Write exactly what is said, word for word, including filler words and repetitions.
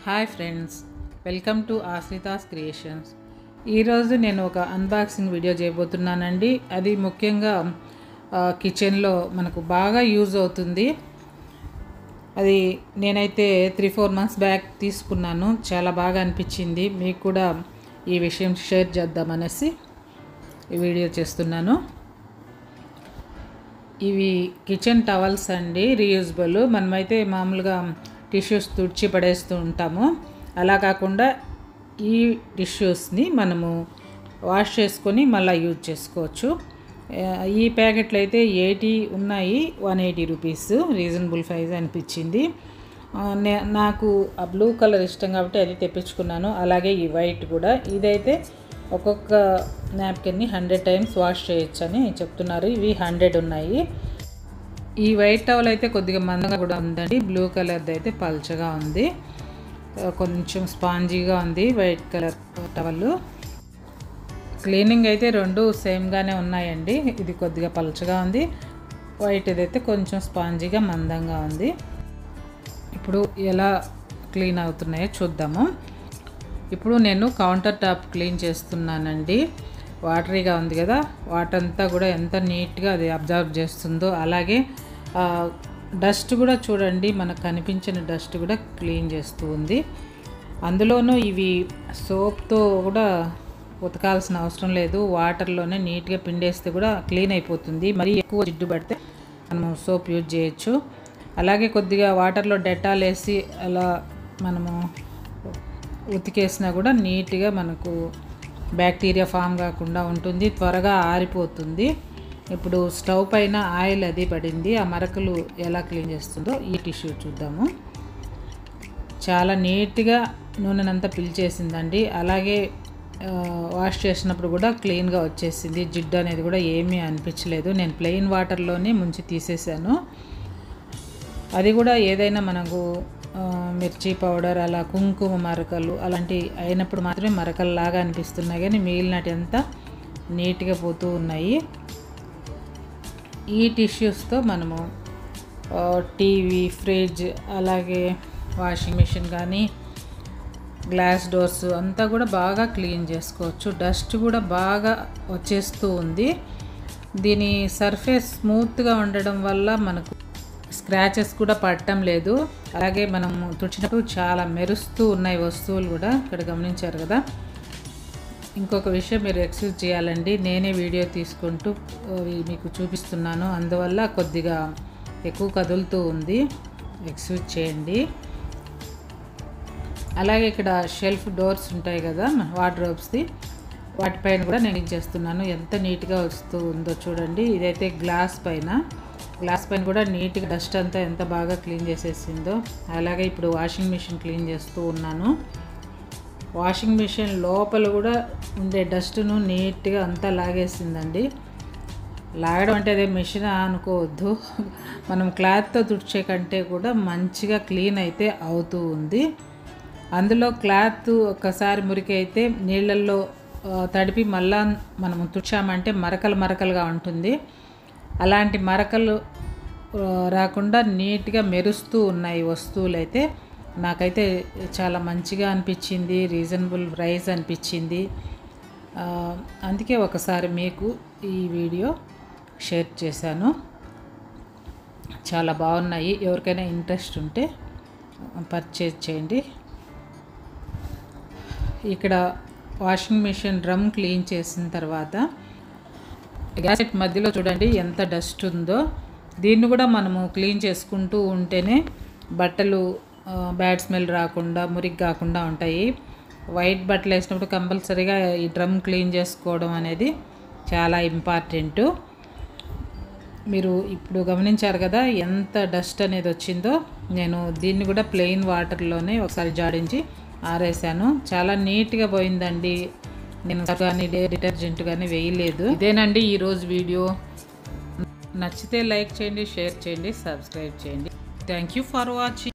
Hi friends, welcome to Ashritha's creations. ఈరోజు నేను ఒక అన్బాక్సింగ్ వీడియో చేయబోతున్నానండి. అది ముఖ్యంగా కిచెన్లో మనకు బాగా యూజ్ అవుతుంది. అది నేనైతే త్రీ ఫోర్ మంత్స్ బ్యాక్ తీసుకున్నాను. చాలా బాగా అనిపించింది. మీకు కూడా ఈ విషయం షేర్ చేద్దామనేసి ఈ వీడియో చేస్తున్నాను. ఇవి కిచెన్ టవల్స్ అండి, రీయూజబుల్. మనమైతే మామూలుగా టిష్యూస్ తుడిచి పడేస్తూ ఉంటాము. అలా కాకుండా ఈ టిష్యూస్ని మనము వాష్ చేసుకొని మళ్ళీ యూజ్ చేసుకోవచ్చు. ఈ ప్యాకెట్లు అయితే ఎయిటీ ఉన్నాయి, one eighty rupees, reasonable price అనిపించింది. నాకు ఆ బ్లూ కలర్ ఇష్టం కాబట్టి అది తెప్పించుకున్నాను. అలాగే ఈ వైట్ కూడా. ఇదైతే ఒక్కొక్క నాప్కిన్ని హండ్రెడ్ టైమ్స్ వాష్ చేయొచ్చని చెప్తున్నారు. ఇవి హండ్రెడ్ ఉన్నాయి. ఈ వైట్ టవల్ అయితే కొద్దిగా మందంగా కూడా ఉందండి. బ్లూ కలర్ది అయితే పల్చగా ఉంది, కొంచెం స్పాంజీగా ఉంది వైట్ కలర్ టవల్. క్లీనింగ్ అయితే రెండు సేమ్గానే ఉన్నాయండి. ఇది కొద్దిగా పల్చగా ఉంది, వైట్ ఇదైతే కొంచెం స్పాంజీగా మందంగా ఉంది. ఇప్పుడు ఎలా క్లీన్ అవుతున్నాయో చూద్దాము. ఇప్పుడు నేను కౌంటర్ టాప్ క్లీన్ చేస్తున్నానండి. వాటరీగా ఉంది కదా, వాటర్ అంతా కూడా ఎంత నీట్గా అది అబ్జర్వ్ చేస్తుందో. అలాగే డస్ట్ కూడా చూడండి, మనకు కనిపించిన డస్ట్ కూడా క్లీన్ చేస్తూ ఉంది. అందులోనూ ఇవి సోప్తో కూడా ఉతకాల్సిన అవసరం లేదు. వాటర్లోనే నీట్గా పిండేస్తే కూడా క్లీన్ అయిపోతుంది. మరీ ఎక్కువ జిడ్డు పడితే మనము సోప్ యూజ్ చేయొచ్చు. అలాగే కొద్దిగా వాటర్లో డెటాల్ వేసి అలా మనము ఉతికేసినా కూడా నీట్గా మనకు బ్యాక్టీరియా ఫామ్ కాకుండా ఉంటుంది, త్వరగా ఆరిపోతుంది. ఇప్పుడు స్టవ్ పైన ఆయిల్ అది పడింది. ఆ మరకలు ఎలా క్లీన్ చేస్తుందో ఈ టిష్యూ చూద్దాము. చాలా నీట్గా నూనెనంతా పిలిచేసిందండి. అలాగే వాష్ చేసినప్పుడు కూడా క్లీన్గా వచ్చేసింది. జిడ్డు అనేది కూడా ఏమీ అనిపించలేదు. నేను ప్లెయిన్ వాటర్లోనే ముంచి తీసేసాను. అది కూడా ఏదైనా మనకు మిర్చి పౌడర్, అలా కుంకుమ మరకలు అలాంటి అయినప్పుడు మాత్రమే మరకల్లాగా అనిపిస్తున్నాయి, కానీ మిగిలినటి అంతా నీట్గా పోతూ ఉన్నాయి. ఈ టిష్యూస్తో మనము టీవీ, ఫ్రిడ్జ్, అలాగే వాషింగ్ మిషన్ కానీ గ్లాస్ డోర్స్ అంతా కూడా బాగా క్లీన్ చేసుకోవచ్చు. డస్ట్ కూడా బాగా వచ్చేస్తూ ఉంది. దీని సర్ఫేస్ స్మూత్గా ఉండడం వల్ల మనకు స్క్రాచెస్ కూడా పడటం లేదు. అలాగే మనము తుడిచినప్పుడు చాలా మెరుస్తూ ఉన్నాయి వస్తువులు కూడా. ఇక్కడ గమనించారు కదా. ఇంకొక విషయం మీరు ఎక్స్క్యూజ్ చేయాలండి, నేనే వీడియో తీసుకుంటూ మీకు చూపిస్తున్నాను, అందువల్ల కొద్దిగా ఎక్కువ కదులుతూ ఉంది, ఎక్స్క్యూజ్ చేయండి. అలాగే ఇక్కడ షెల్ఫ్ డోర్స్ ఉంటాయి కదా వార్డ్రోబ్స్ది, వాటిపైన కూడా నేను చేస్తున్నాను. ఎంత నీట్గా వస్తూ ఉందో చూడండి. ఇదైతే గ్లాస్ పైన గ్లాస్ పైన కూడా నీట్గా డస్ట్ అంతా ఎంత బాగా క్లీన్ చేసేసిందో. అలాగే ఇప్పుడు వాషింగ్ మిషన్ క్లీన్ చేస్తూ ఉన్నాను. వాషింగ్ మిషన్ లోపల కూడా ఉండే డస్ట్ను నీట్గా అంతా లాగేసిందండి. లాగడం అంటే అదే మిషన్ అనుకోవద్దు, మనం క్లాత్తో తుడిచే కంటే కూడా మంచిగా క్లీన్ అయితే అవుతూ ఉంది. అందులో క్లాత్ ఒక్కసారి మురికి అయితే నీళ్ళల్లో తడిపి మళ్ళా మనం తుడిచామంటే మరకలు మరకలుగా ఉంటుంది. అలాంటి మరకలు రాకుండా నీట్గా మెరుస్తూ ఉన్నాయి వస్తువులు. అయితే నాకైతే చాలా మంచిగా అనిపించింది, రీజనబుల్ ప్రైస్ అనిపించింది. అందుకే ఒకసారి మీకు ఈ వీడియో షేర్ చేశాను. చాలా బాగున్నాయి. ఎవరికైనా ఇంట్రెస్ట్ ఉంటే పర్చేజ్ చేయండి. ఇక్కడ వాషింగ్ మిషన్ డ్రమ్ క్లీన్ చేసిన తర్వాత గ్యాసెట్ మధ్యలో చూడండి ఎంత డస్ట్ ఉందో. దీన్ని కూడా మనము క్లీన్ చేసుకుంటూ ఉంటేనే బట్టలు బ్యాడ్ స్మెల్ రాకుండా, మురికి కాకుండా ఉంటాయి. వైట్ బట్టలు వేసినప్పుడు కంపల్సరీగా ఈ డ్రమ్ క్లీన్ చేసుకోవడం అనేది చాలా ఇంపార్టెంట్. మీరు ఇప్పుడు గమనించారు కదా ఎంత డస్ట్ అనేది వచ్చిందో. నేను దీన్ని కూడా ప్లెయిన్ వాటర్లోనే ఒకసారి జాడించి ఆరేసాను. చాలా నీట్గా పోయిందండి. నేను కానీ డిటర్జెంట్ కానీ వేయలేదు. ఇదేనండి ఈరోజు వీడియో. నచ్చితే లైక్ చేయండి, షేర్ చేయండి, సబ్స్క్రైబ్ చేయండి. Thank you for watching.